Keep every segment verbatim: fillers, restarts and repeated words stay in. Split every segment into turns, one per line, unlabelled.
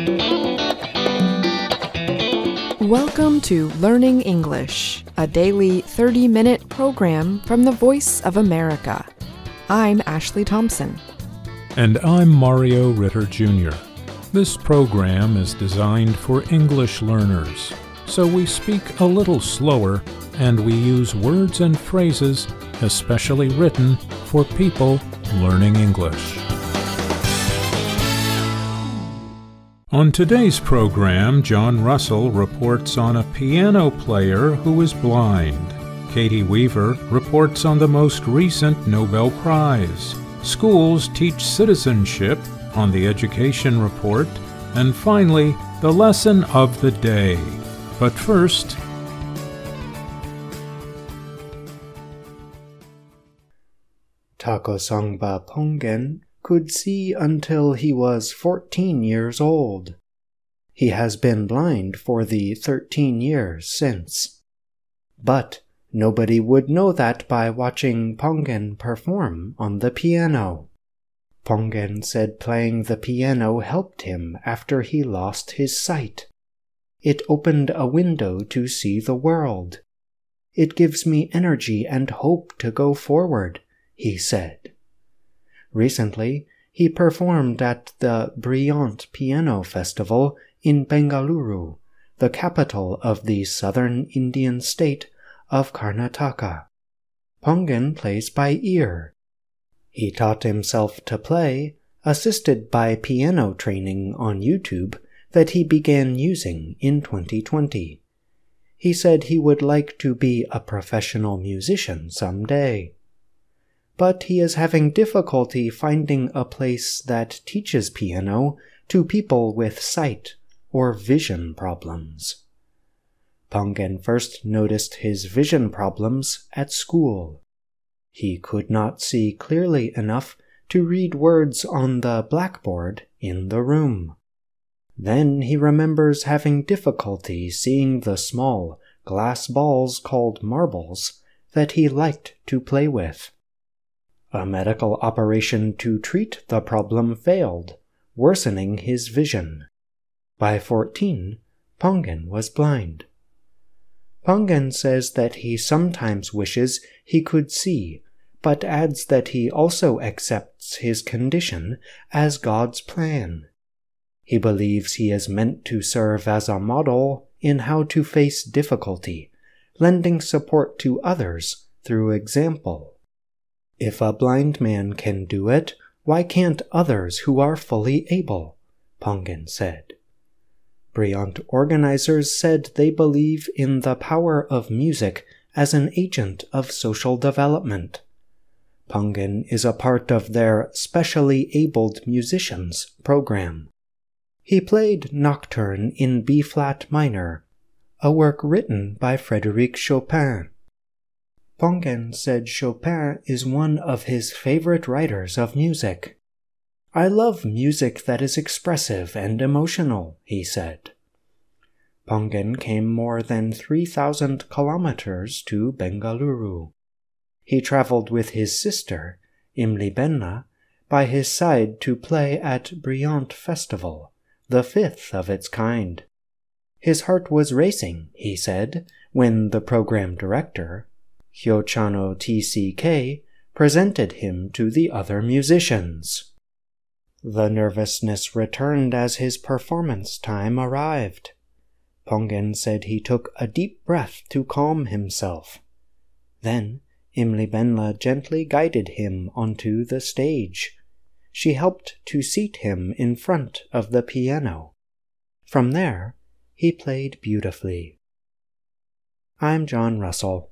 Welcome to Learning English, a daily thirty-minute program from the Voice of America. I'm Ashley Thompson.
And I'm Mario Ritter, Junior This program is designed for English learners, so we speak a little slower and we use words and phrases especially written for people learning English. On today's program, John Russell reports on a piano player who is blind. Katie Weaver reports on the most recent Nobel Prize. Schools teach citizenship on the Education Report. And finally, the lesson of the day. But first,
Takosangba Pongen could see until he was fourteen years old. He has been blind for the thirteen years since. But nobody would know that by watching Pongen perform on the piano. Pongen said playing the piano helped him after he lost his sight. It opened a window to see the world. It gives me energy and hope to go forward, he said. Recently, he performed at the Brilliant Piano Festival in Bengaluru, the capital of the southern Indian state of Karnataka. Pongen plays by ear. He taught himself to play, assisted by piano training on YouTube that he began using in twenty twenty. He said he would like to be a professional musician someday. But he is having difficulty finding a place that teaches piano to people with sight or vision problems. Pongen first noticed his vision problems at school. He could not see clearly enough to read words on the blackboard in the room. Then he remembers having difficulty seeing the small glass balls called marbles that he liked to play with. A medical operation to treat the problem failed, worsening his vision. By fourteen, Pongen was blind. Pongen says that he sometimes wishes he could see, but adds that he also accepts his condition as God's plan. He believes he is meant to serve as a model in how to face difficulty, lending support to others through example. If a blind man can do it, why can't others who are fully able? Pongen said. Brilliant organizers said they believe in the power of music as an agent of social development. Pongen is a part of their Specially Abled Musicians program. He played Nocturne in B-flat minor, a work written by Frédéric Chopin. Pongen said Chopin is one of his favorite writers of music. I love music that is expressive and emotional, he said. Pongen came more than three thousand kilometers to Bengaluru. He traveled with his sister, Imlibenna, by his side to play at Brilliant Festival, the fifth of its kind. His heart was racing, he said, when the program director, Hyochano T C K, presented him to the other musicians. The nervousness returned as his performance time arrived. Pongen said he took a deep breath to calm himself. Then Imlibenna gently guided him onto the stage. She helped to seat him in front of the piano. From there, he played beautifully. I'm John Russell.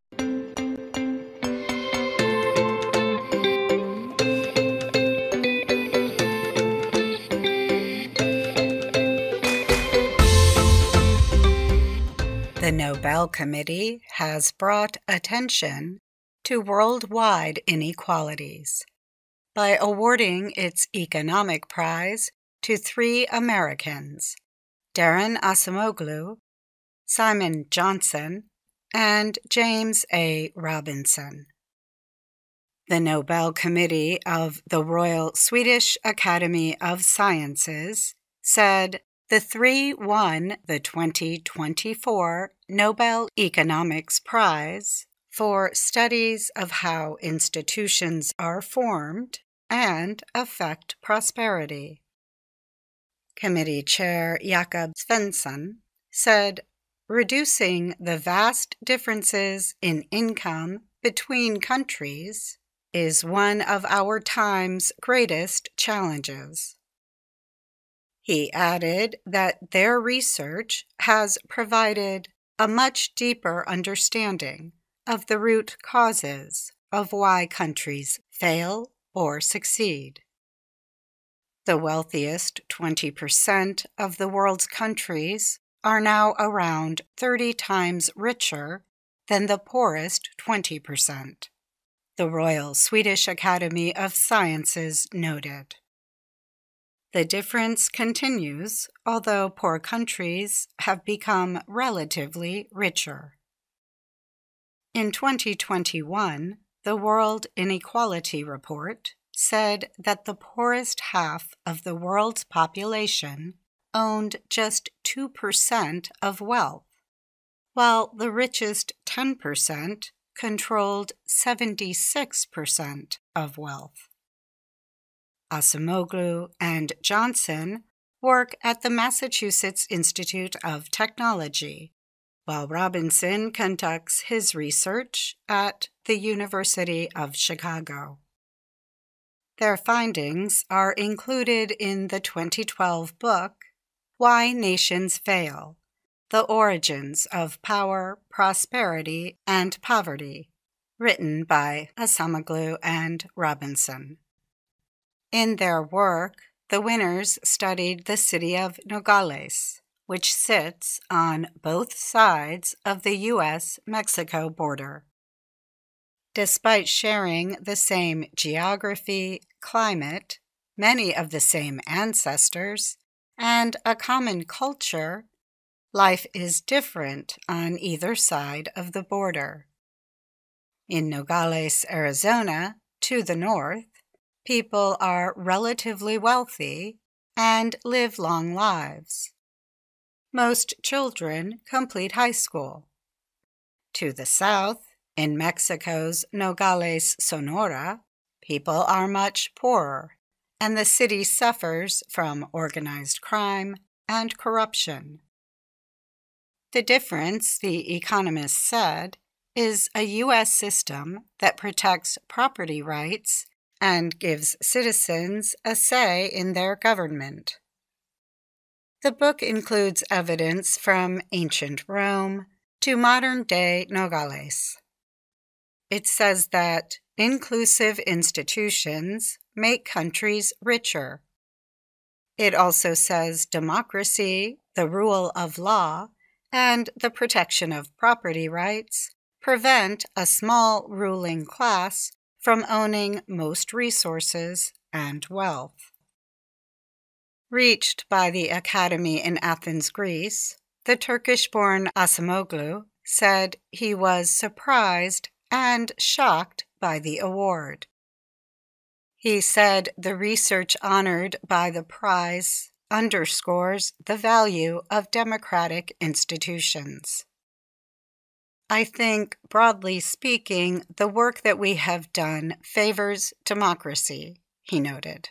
The Nobel Committee has brought attention to worldwide inequalities by awarding its economic prize to three Americans, Darren Acemoglu, Simon Johnson, and James A. Robinson. The Nobel Committee of the Royal Swedish Academy of Sciences, said the three won the twenty twenty-four Nobel Economics Prize for studies of how institutions are formed and affect prosperity. Committee Chair Jakob Svensson said, reducing the vast differences in income between countries is one of our time's greatest challenges. He added that their research has provided a much deeper understanding of the root causes of why countries fail or succeed. The wealthiest twenty percent of the world's countries are now around thirty times richer than the poorest twenty percent, the Royal Swedish Academy of Sciences noted. The difference continues, although poor countries have become relatively richer. In twenty twenty-one, the World Inequality Report said that the poorest half of the world's population owned just two percent of wealth, while the richest ten percent controlled seventy-six percent of wealth. Acemoglu and Johnson work at the Massachusetts Institute of Technology, while Robinson conducts his research at the University of Chicago. Their findings are included in the twenty twelve book, Why Nations Fail: The Origins of Power, Prosperity, and Poverty, written by Acemoglu and Robinson. In their work, the winners studied the city of Nogales, which sits on both sides of the U S Mexico border. Despite sharing the same geography, climate, many of the same ancestors, and a common culture, life is different on either side of the border. In Nogales, Arizona, to the north, people are relatively wealthy and live long lives. Most children complete high school. To the south, in Mexico's Nogales, Sonora, people are much poorer, and the city suffers from organized crime and corruption. The difference, the economist said, is a U S system that protects property rights and gives citizens a say in their government. The book includes evidence from ancient Rome to modern-day Nogales. It says that inclusive institutions make countries richer. It also says democracy, the rule of law, and the protection of property rights prevent a small ruling class from owning most resources and wealth. Reached by the Academy in Athens, Greece, the Turkish-born Acemoglu said he was surprised and shocked by the award. He said the research honored by the prize underscores the value of democratic institutions. I think, broadly speaking, the work that we have done favors democracy, he noted.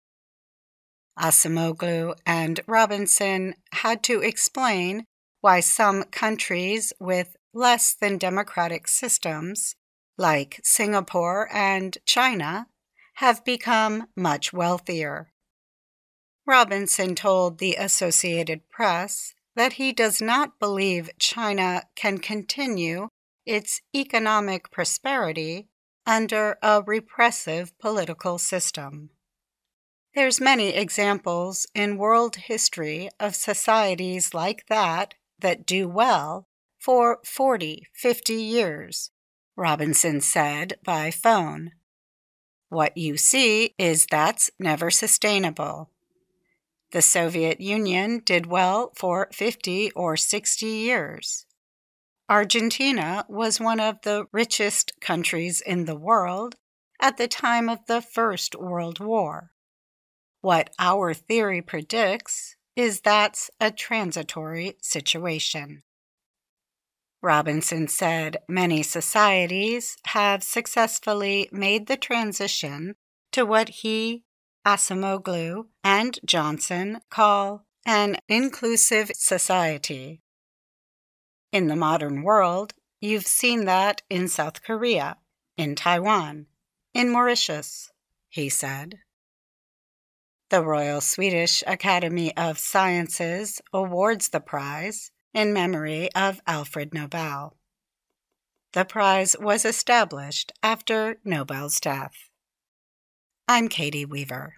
Acemoglu and Robinson had to explain why some countries with less than democratic systems, like Singapore and China, have become much wealthier. Robinson told the Associated Press that he does not believe China can continue its economic prosperity under a repressive political system. There's many examples in world history of societies like that that do well for forty, fifty years, Robinson said by phone. What you see is that's never sustainable. The Soviet Union did well for fifty or sixty years. Argentina was one of the richest countries in the world at the time of the First World War. What our theory predicts is that's a transitory situation. Robinson said many societies have successfully made the transition to what he, Acemoglu, and Johnson call an inclusive society. In the modern world, you've seen that in South Korea, in Taiwan, in Mauritius, he said. The Royal Swedish Academy of Sciences awards the prize in memory of Alfred Nobel. The prize was established after Nobel's death. I'm Katie Weaver.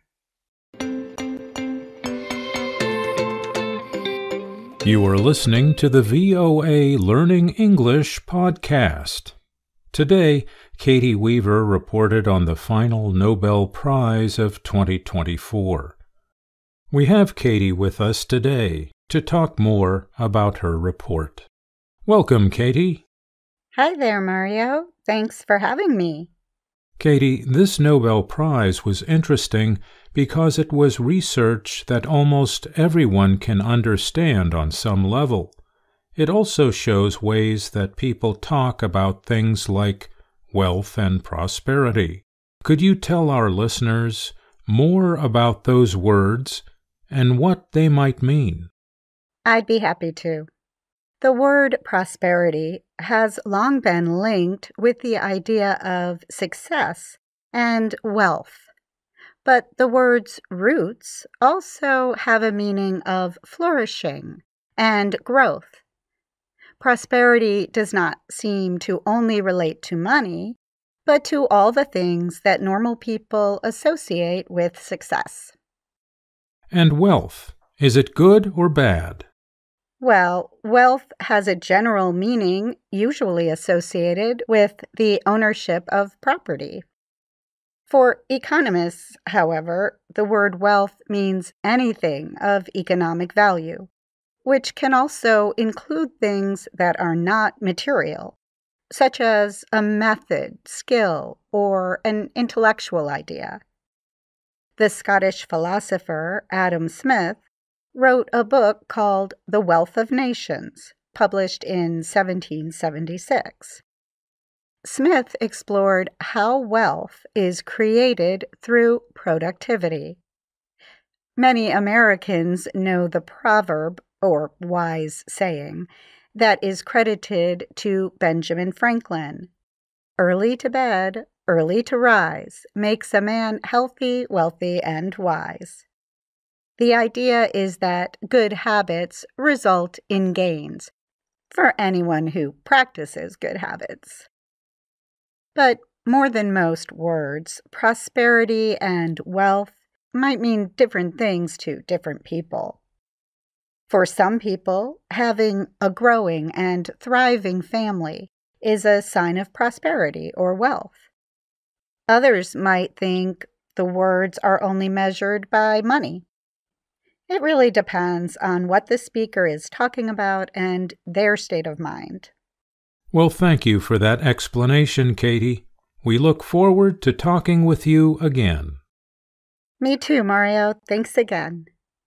You are listening to the V O A Learning English podcast. Today, Katie Weaver reported on the final Nobel Prize of twenty twenty-four. We have Katie with us today to talk more about her report. Welcome, Katie.
Hi there, Mario. Thanks for having me.
Katie, this Nobel Prize was interesting because it was research that almost everyone can understand on some level. It also shows ways that people talk about things like wealth and prosperity. Could you tell our listeners more about those words and what they might mean?
I'd be happy to. The word prosperity has long been linked with the idea of success and wealth. But the word's roots also have a meaning of flourishing and growth. Prosperity does not seem to only relate to money, but to all the things that normal people associate with success.
And wealth, is it good or bad?
Well, wealth has a general meaning usually associated with the ownership of property. For economists, however, the word wealth means anything of economic value, which can also include things that are not material, such as a method, skill, or an intellectual idea. The Scottish philosopher Adam Smith wrote a book called The Wealth of Nations, published in seventeen seventy-six. Smith explored how wealth is created through productivity. Many Americans know the proverb, or wise saying, that is credited to Benjamin Franklin. Early to bed, early to rise, makes a man healthy, wealthy, and wise. The idea is that good habits result in gains for anyone who practices good habits. But more than most words, prosperity and wealth might mean different things to different people. For some people, having a growing and thriving family is a sign of prosperity or wealth. Others might think the words are only measured by money. It really depends on what the speaker is talking about and their state of mind.
Well, thank you for that explanation, Katie. We look forward to talking with you again.
Me too, Mario. Thanks again.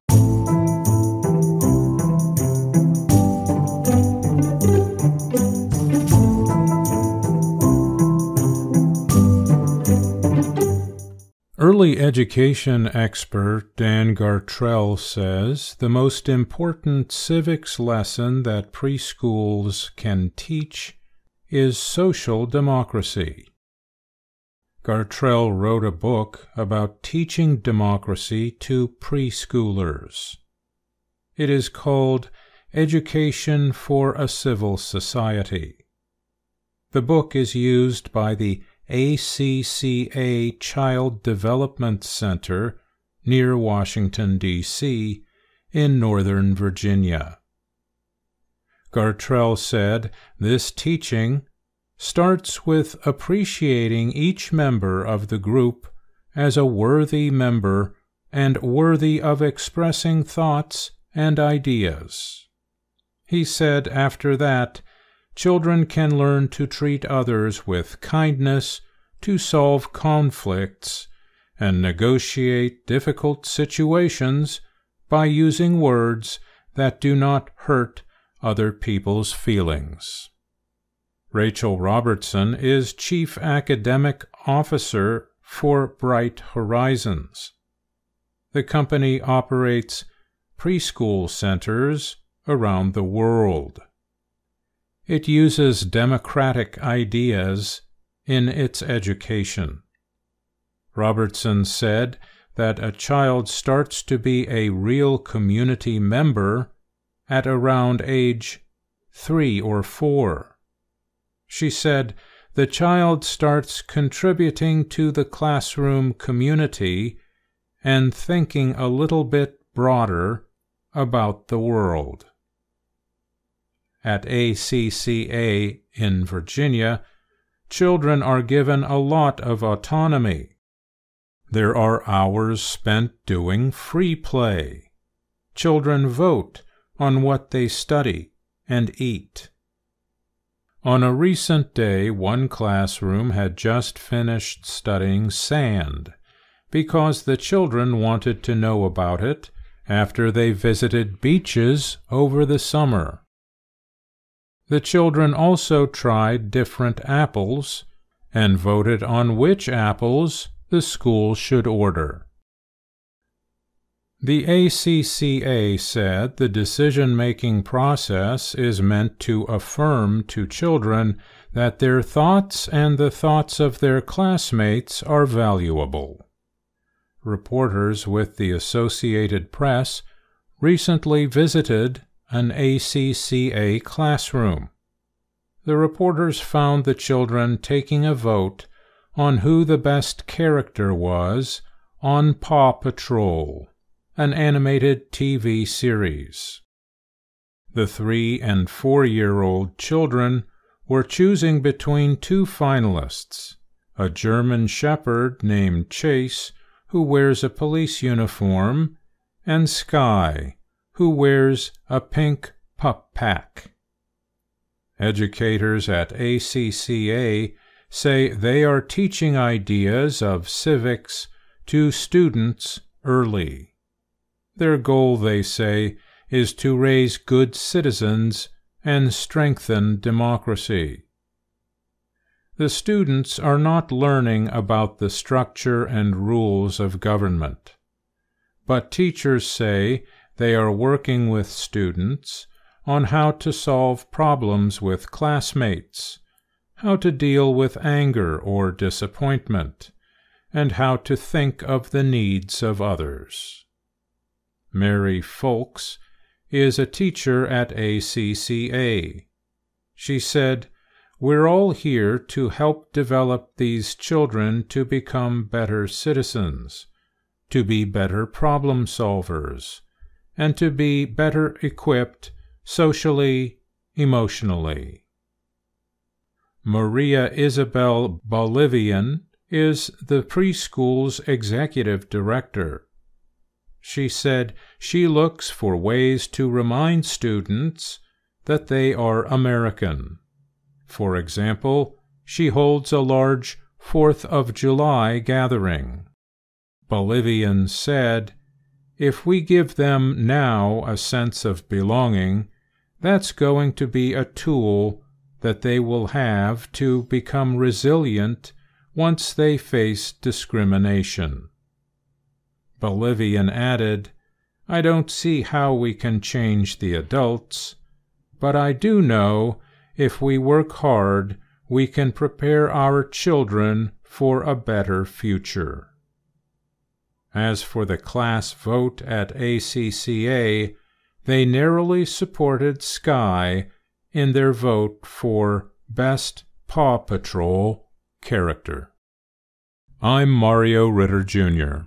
Early education expert Dan Gartrell says the most important civics lesson that preschools can teach is social democracy. Gartrell wrote a book about teaching democracy to preschoolers. It is called Education for a Civil Society. The book is used by the A C C A Child Development Center near Washington, D C, in Northern Virginia. Gartrell said this teaching starts with appreciating each member of the group as a worthy member and worthy of expressing thoughts and ideas. He said after that, children can learn to treat others with kindness, to solve conflicts, and negotiate difficult situations by using words that do not hurt other people's feelings. Rachel Robertson is Chief Academic Officer for Bright Horizons. The company operates preschool centers around the world. It uses democratic ideas in its education. Robertson said that a child starts to be a real community member at around age three or four. She said the child starts contributing to the classroom community and thinking a little bit broader about the world. At A C C A in Virginia, children are given a lot of autonomy. There are hours spent doing free play. Children vote on what they study and eat. On a recent day, one classroom had just finished studying sand because the children wanted to know about it after they visited beaches over the summer. The children also tried different apples and voted on which apples the school should order. The A C C A said the decision-making process is meant to affirm to children that their thoughts and the thoughts of their classmates are valuable. Reporters with the Associated Press recently visited an A C C A classroom. The reporters found the children taking a vote on who the best character was on Paw Patrol, an animated T V series. The three- and four-year-old children were choosing between two finalists, a German Shepherd named Chase, who wears a police uniform, and Sky, who wears a pink pup pack. Educators at A C C A say they are teaching ideas of civics to students early. Their goal, they say, is to raise good citizens and strengthen democracy. The students are not learning about the structure and rules of government, but teachers say they are working with students on how to solve problems with classmates, how to deal with anger or disappointment, and how to think of the needs of others. Mary Folks is a teacher at A C C A. She said, "We're all here to help develop these children to become better citizens, to be better problem solvers, and to be better equipped socially, emotionally." Maria Isabel Bolivian is the preschool's executive director. She said she looks for ways to remind students that they are American. For example, she holds a large Fourth of July gathering. Bolivian said, "If we give them now a sense of belonging, that's going to be a tool that they will have to become resilient once they face discrimination." Bolivian added, "I don't see how we can change the adults, but I do know if we work hard, we can prepare our children for a better future." As for the class vote at A C C A, they narrowly supported Sky in their vote for Best Paw Patrol Character. I'm Mario Ritter, Junior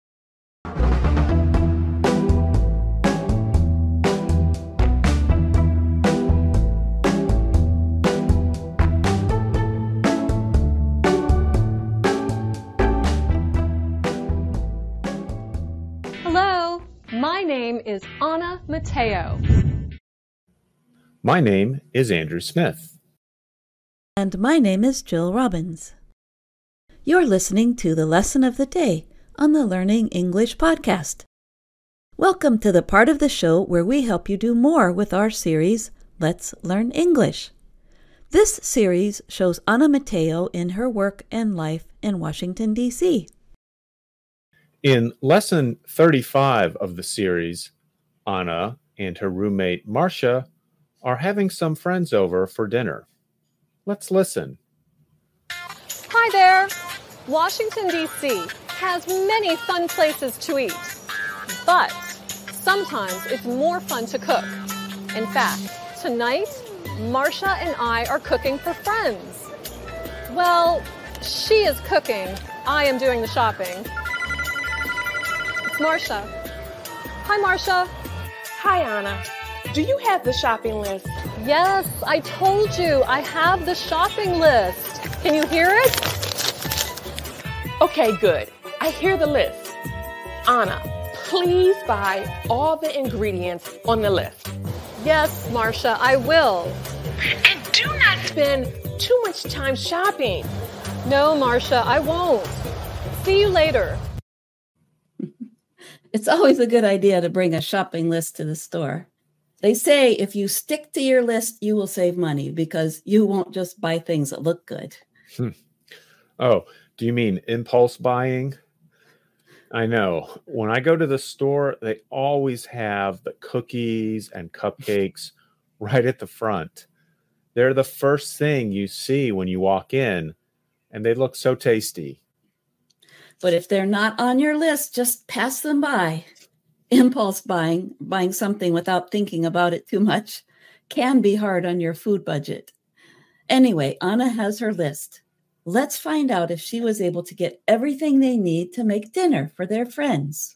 Hello, my name is Anna Mateo.
My name is Andrew Smith.
And my name is Jill Robbins. You're listening to the Lesson of the Day on the Learning English podcast. Welcome to the part of the show where we help you do more with our series, Let's Learn English. This series shows Ana Mateo in her work and life in Washington, D C.
In lesson thirty-five of the series, Ana and her roommate Marcia are having some friends over for dinner. Let's listen.
Hi there! Washington, D C has many fun places to eat, but sometimes it's more fun to cook. In fact, tonight, Marcia and I are cooking for friends. Well, she is cooking, I am doing the shopping. It's Marcia. Hi, Marcia.
Hi, Ana. Do you have the shopping list?
Yes, I told you, I have the shopping list. Can you hear it?
Okay, good. I hear the list. Ana, please buy all the ingredients on the list.
Yes, Marcia, I will.
And do not spend too much time shopping.
No, Marcia, I won't. See you later.
It's always a good idea to bring a shopping list to the store. They say if you stick to your list, you will save money because you won't just buy things that look good.
Hmm. Oh, do you mean impulse buying? I know. When I go to the store, they always have the cookies and cupcakes right at the front. They're the first thing you see when you walk in, and they look so tasty.
But if they're not on your list, just pass them by. Impulse buying, buying something without thinking about it too much, can be hard on your food budget. Anyway, Ana has her list. Let's find out if she was able to get everything they need to make dinner for their friends.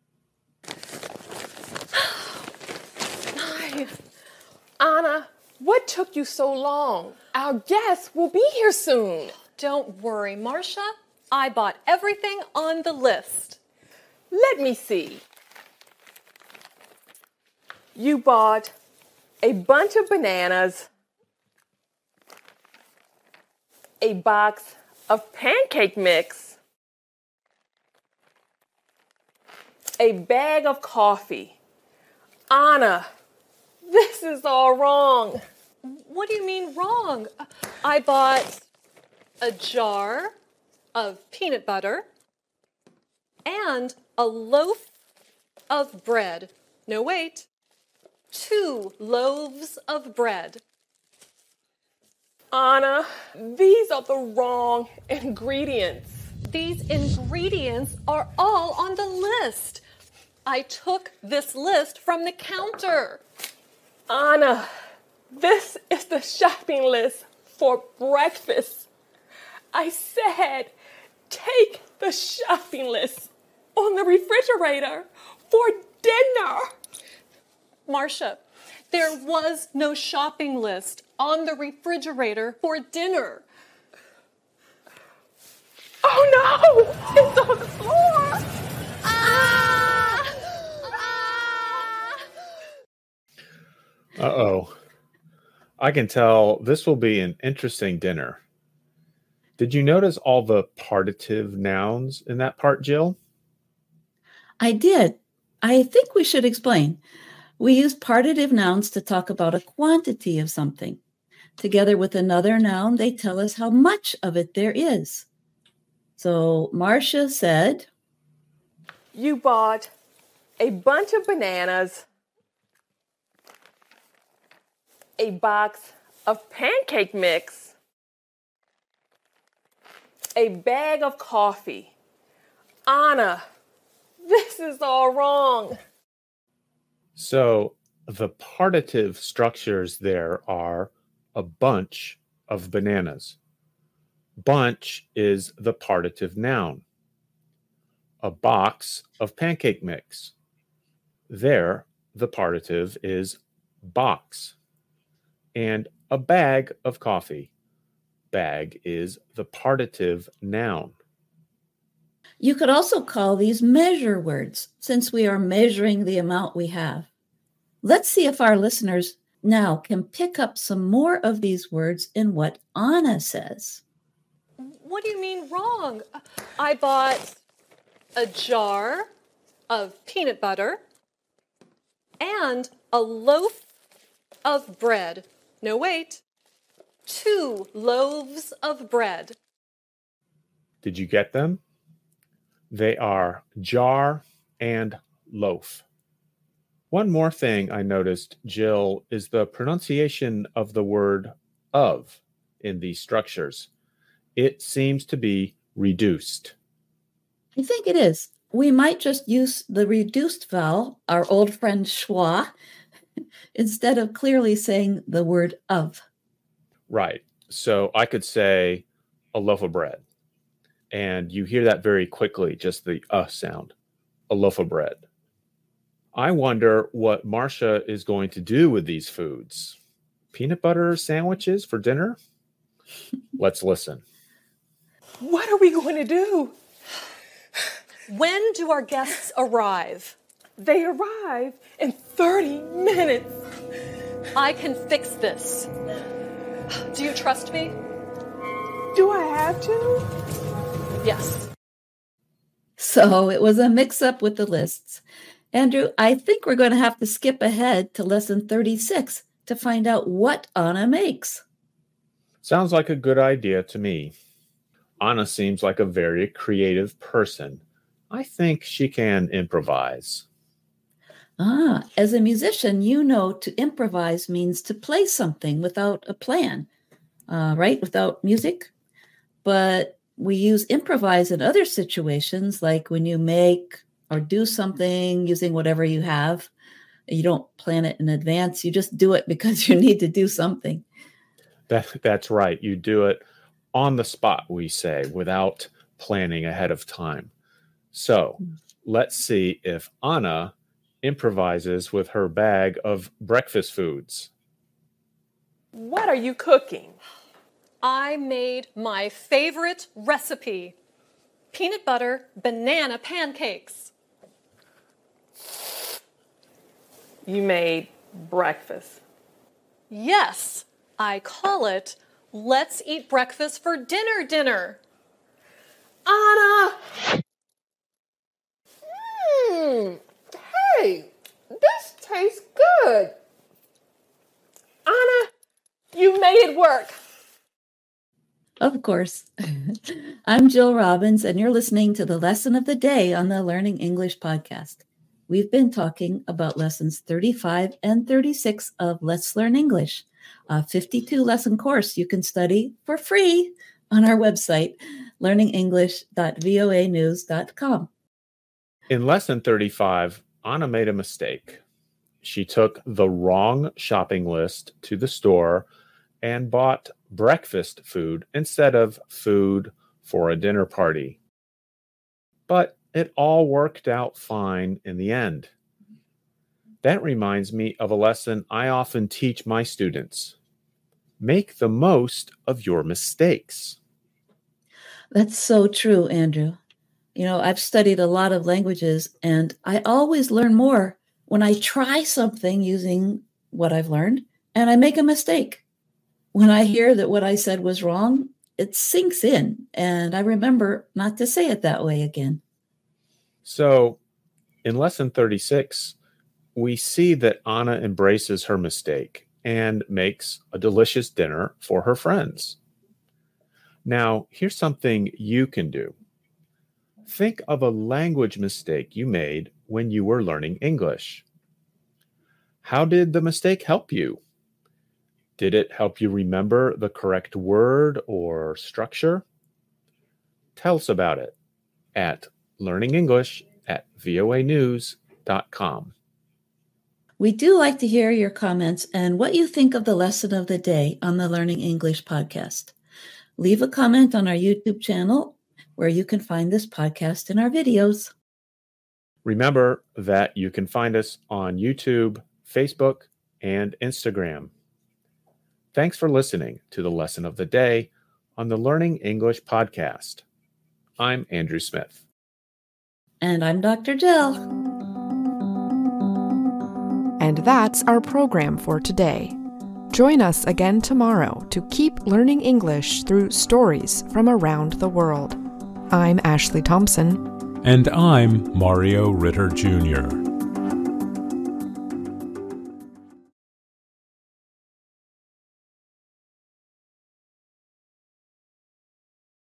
Hi. Ana, what took you so long? Our guests will be here soon.
Don't worry, Marcia. I bought everything on the list.
Let me see. You bought a bunch of bananas, a box of pancake mix, a bag of coffee. Ana, this is all wrong.
What do you mean wrong? I bought a jar of peanut butter and a loaf of bread. No, wait. Two loaves of bread.
Ana, these are the wrong ingredients.
These ingredients are all on the list. I took this list from the counter.
Ana, this is the shopping list for breakfast. I said, take the shopping list on the refrigerator for dinner.
Marcia, there was no shopping list on the refrigerator for dinner.
Oh no! It's on the floor! Ah!
Ah!
Uh-oh. I can tell this will be an interesting dinner. Did you notice all the partitive nouns in that part, Jill?
I did. I think we should explain. We use partitive nouns to talk about a quantity of something. Together with another noun, they tell us how much of it there is. So Marcia said,
you bought a bunch of bananas, a box of pancake mix, a bag of coffee. Ana, this is all wrong.
So the partitive structures there are a bunch of bananas. Bunch is the partitive noun. A box of pancake mix. There, the partitive is box. And a bag of coffee. Bag is the partitive noun.
you could also call these measure words, since we are measuring the amount we have. Let's see if our listeners now can pick up some more of these words in what Ana says.
What do you mean wrong? I bought a jar of peanut butter and a loaf of bread. No, wait. Two loaves of bread.
Did you get them? They are jar and loaf. One more thing I noticed, Jill, is the pronunciation of the word of in these structures. It seems to be reduced.
I think it is. We might just use the reduced vowel, our old friend schwa, instead of clearly saying the word of.
Right. So I could say a loaf of bread. And you hear that very quickly, just the uh sound, a loaf of bread. I wonder what Marcia is going to do with these foods. Peanut butter sandwiches for dinner? Let's listen.
What are we going to do?
When do our guests arrive?
They arrive in thirty minutes.
I can fix this. Do you trust me?
Do I have to?
Yes.
So it was a mix-up with the lists. Andrew, I think we're going to have to skip ahead to lesson thirty-six to find out what Anna makes.
Sounds like a good idea to me. Anna seems like a very creative person. I think she can improvise.
Ah, as a musician, you know to improvise means to play something without a plan, uh, right? Without music. But we use improvise in other situations, like when you make or do something using whatever you have. You don't plan it in advance. You just do it because you need to do something.
That, that's right. You do it on the spot, we say, without planning ahead of time. So let's see if Anna improvises with her bag of breakfast foods.
What are you cooking?
I made my favorite recipe, peanut butter banana pancakes.
You made breakfast.
Yes, I call it let's eat breakfast for dinner dinner.
Anna! Mmm, hey, this tastes good. Anna, you made it work.
Of course. I'm Jill Robbins, and you're listening to the Lesson of the Day on the Learning English podcast. We've been talking about lessons thirty-five and thirty-six of Let's Learn English, a fifty-two lesson course you can study for free on our website, learning english dot voa news dot com.
In lesson thirty-five, Anna made a mistake. She took the wrong shopping list to the store and bought breakfast food instead of food for a dinner party. But it all worked out fine in the end. That reminds me of a lesson I often teach my students. Make the most of your mistakes.
That's so true, Andrew. You know, I've studied a lot of languages, and I always learn more when I try something using what I've learned and I make a mistake. When I hear that what I said was wrong, it sinks in, and I remember not to say it that way again.
So, in lesson thirty-six, we see that Anna embraces her mistake and makes a delicious dinner for her friends. Now, here's something you can do. Think of a language mistake you made when you were learning English. How did the mistake help you? Did it help you remember the correct word or structure? Tell us about it at learning english at voa news dot com.
We do like to hear your comments and what you think of the lesson of the day on the Learning English podcast. Leave a comment on our YouTube channel where you can find this podcast and our videos.
Remember that you can find us on YouTube, Facebook, and Instagram. Thanks for listening to the Lesson of the Day on the Learning English podcast. I'm Andrew Smith.
And I'm Doctor Jill.
And that's our program for today. Join us again tomorrow to keep learning English through stories from around the world. I'm Ashley Thompson.
And I'm Mario Ritter Junior